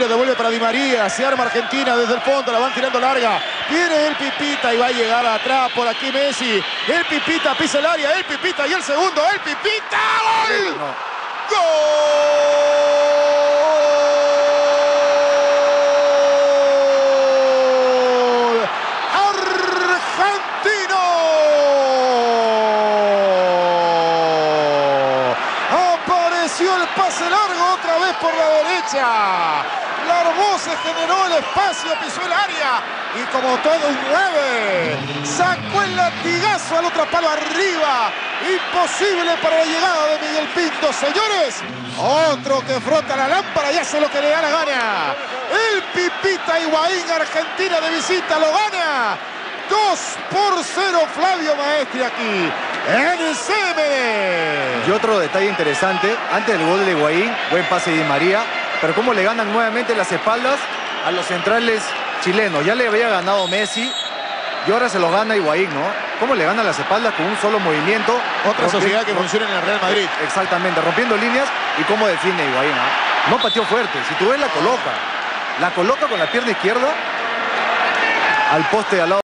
devuelve para Di María. Se arma Argentina desde el fondo. La van tirando larga. Viene el Pipita y va a llegar atrás por aquí Messi. El Pipita pisa el área. El Pipita y el segundo. El Pipita. ¡Gol! No. ¡Gol! ¡Argentino! Apareció el pase largo otra vez por la derecha. La Hermosa generó el espacio, pisó el área y como todo un 9, sacó el latigazo al otro palo arriba. Imposible para la llegada de Miguel Pinto, señores. Otro que frota la lámpara y hace lo que le da la gana. El Pipita Higuaín, Argentina de visita, lo gana. 2-0 Flavio Maestri aquí en el CMD. Y otro detalle interesante, antes del gol de Higuaín, buen pase de Di María, pero cómo le ganan nuevamente las espaldas a los centrales chilenos. Ya le había ganado Messi y ahora se los gana Higuaín, ¿no? Cómo le ganan las espaldas con un solo movimiento. Otra sociedad que funciona en el Real Madrid. Exactamente, rompiendo líneas y cómo defiende Higuaín, ¿no? No pateó fuerte, si tú ves la coloca con la pierna izquierda al poste de al lado.